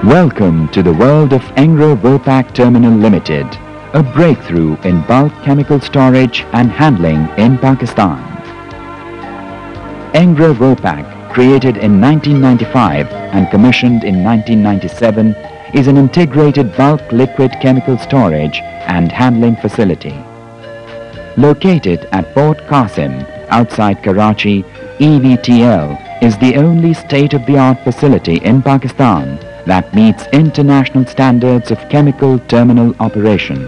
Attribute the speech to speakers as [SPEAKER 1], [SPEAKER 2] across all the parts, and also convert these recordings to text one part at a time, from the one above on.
[SPEAKER 1] Welcome to the world of Engro Vopak Terminal Limited, a breakthrough in bulk chemical storage and handling in Pakistan. Engro Vopak, created in 1995 and commissioned in 1997, is an integrated bulk liquid chemical storage and handling facility. Located at Port Qasim, outside Karachi, EVTL is the only state-of-the-art facility in Pakistan that meets international standards of chemical terminal operations.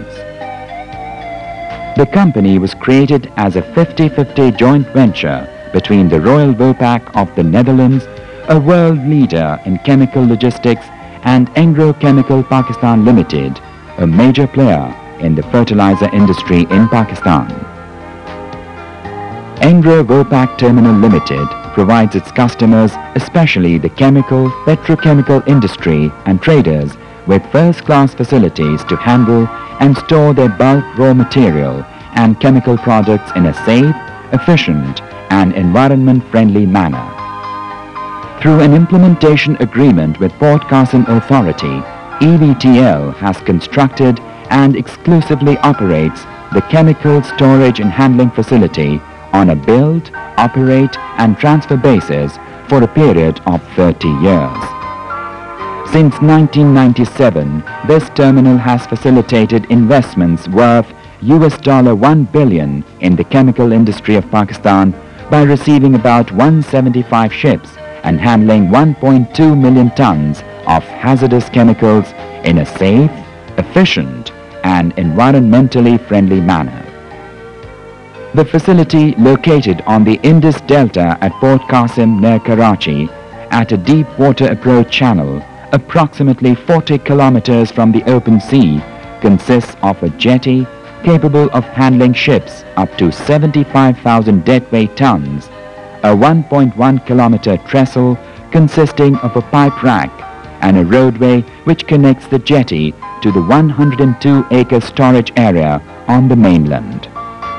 [SPEAKER 1] The company was created as a 50-50 joint venture between the Royal Vopak of the Netherlands, a world leader in chemical logistics, and Engro Chemical Pakistan Limited, a major player in the fertilizer industry in Pakistan. Engro Vopak Terminal Limited provides its customers, especially the chemical, petrochemical industry and traders, with first-class facilities to handle and store their bulk raw material and chemical products in a safe, efficient and environment-friendly manner. Through an implementation agreement with Port Qasim Authority, EVTL has constructed and exclusively operates the chemical storage and handling facility on a build, operate and transfer basis for a period of 30 years. Since 1997, this terminal has facilitated investments worth $1 billion in the chemical industry of Pakistan by receiving about 175 ships and handling 1.2 million tons of hazardous chemicals in a safe, efficient and environmentally friendly manner. The facility, located on the Indus Delta at Port Qasim near Karachi, at a deep water approach channel, approximately 40 kilometers from the open sea, consists of a jetty capable of handling ships up to 75,000 deadweight tons, a 1.1 kilometer trestle consisting of a pipe rack, and a roadway which connects the jetty to the 102-acre storage area on the mainland.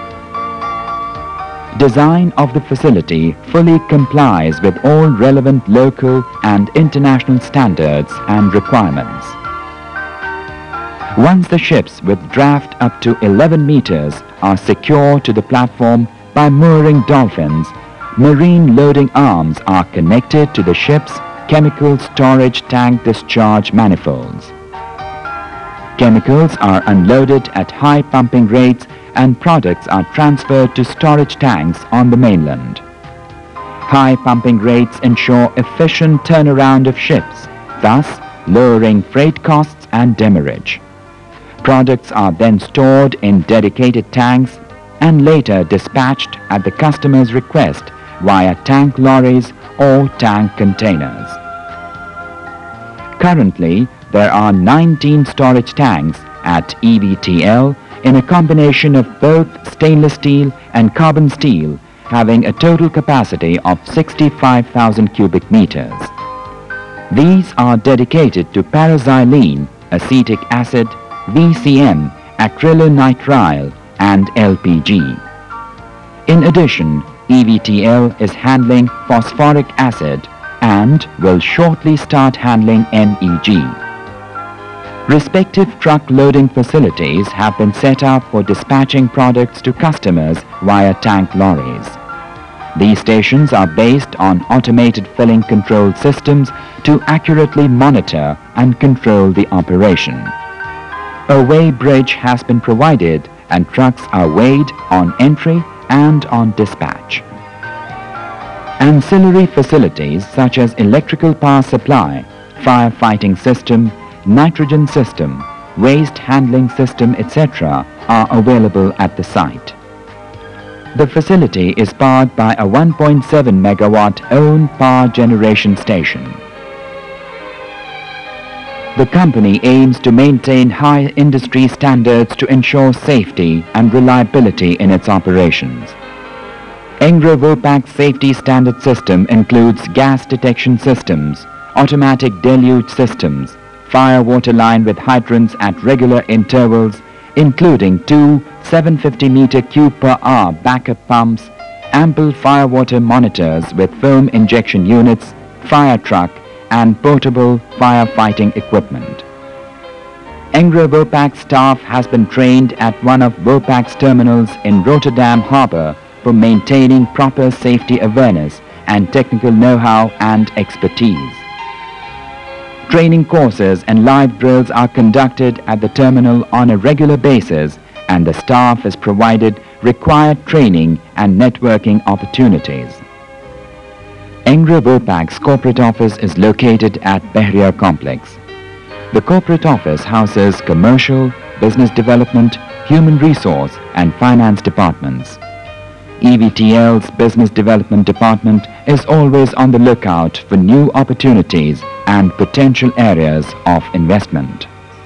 [SPEAKER 1] Design of the facility fully complies with all relevant local and international standards and requirements. Once the ships with draft up to 11 meters are secured to the platform by mooring dolphins, marine loading arms are connected to the ship's chemical storage tank discharge manifolds. Chemicals are unloaded at high pumping rates and products are transferred to storage tanks on the mainland. High pumping rates ensure efficient turnaround of ships, thus lowering freight costs and demurrage. Products are then stored in dedicated tanks and later dispatched at the customer's request via tank lorries or tank containers. Currently, there are 19 storage tanks at EVTL in a combination of both stainless steel and carbon steel, having a total capacity of 65,000 cubic meters. These are dedicated to paraxylene, acetic acid, VCM, acrylonitrile and LPG. In addition, EVTL is handling phosphoric acid and will shortly start handling MEG. Respective truck loading facilities have been set up for dispatching products to customers via tank lorries. These stations are based on automated filling control systems to accurately monitor and control the operation. A weigh bridge has been provided and trucks are weighed on entry and on dispatch. Ancillary facilities such as electrical power supply, firefighting system, nitrogen system, waste handling system, etc. are available at the site. The facility is powered by a 1.7 megawatt own power generation station. The company aims to maintain high industry standards to ensure safety and reliability in its operations. Engro Vopak's safety standard system includes gas detection systems, automatic deluge systems, fire water line with hydrants at regular intervals, including two 750-meter cube per hour backup pumps, ample fire water monitors with foam injection units, fire truck and portable firefighting equipment. Engro Vopak staff has been trained at one of Vopak's terminals in Rotterdam Harbour for maintaining proper safety awareness and technical know-how and expertise. Training courses and live drills are conducted at the terminal on a regular basis, and the staff is provided required training and networking opportunities. Engro Vopak's corporate office is located at Behriya Complex. The corporate office houses commercial, business development, human resource and finance departments. EVTL's business development department is always on the lookout for new opportunities and potential areas of investment.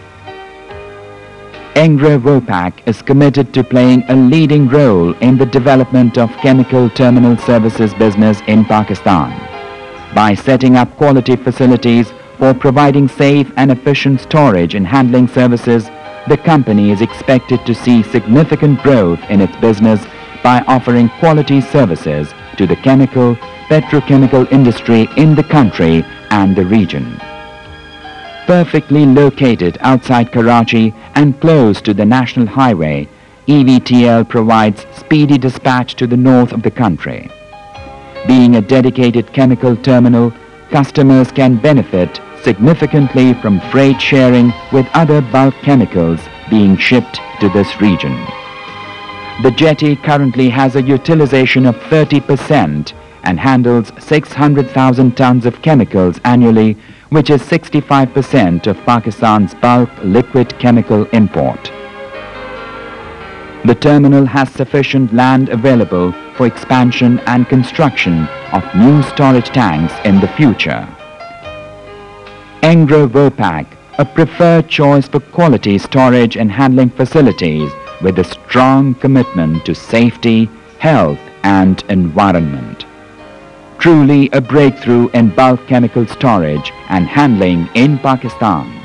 [SPEAKER 1] Engro Vopak is committed to playing a leading role in the development of chemical terminal services business in Pakistan. By setting up quality facilities for providing safe and efficient storage and handling services, the company is expected to see significant growth in its business by offering quality services to the chemical, petrochemical industry in the country and the region. Perfectly located outside Karachi and close to the national highway, EVTL provides speedy dispatch to the north of the country. Being a dedicated chemical terminal, customers can benefit significantly from freight sharing with other bulk chemicals being shipped to this region. The jetty currently has a utilization of 30% and handles 600,000 tons of chemicals annually, which is 65% of Pakistan's bulk liquid chemical import. The terminal has sufficient land available for expansion and construction of new storage tanks in the future. Engro Vopak, a preferred choice for quality storage and handling facilities with a strong commitment to safety, health and environment. Truly a breakthrough in bulk chemical storage and handling in Pakistan.